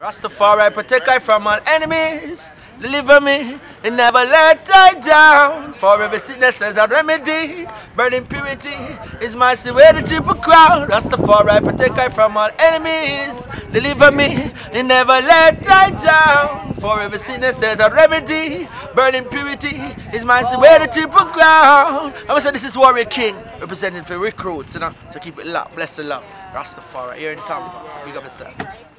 Rastafari, protect I from all enemies. Deliver me and never let I down. For every sickness there's a remedy. Burning purity is my way to triple crown. Rastafari, protect I from all enemies. Deliver me and never let I down. For every sickness there's a remedy. Burning purity is my way to triple crown. I'm gonna say this is Warrior King representing for Ric Rootz, you know. So keep it locked, bless the love. Rastafari here in Tampa. Big up yourself.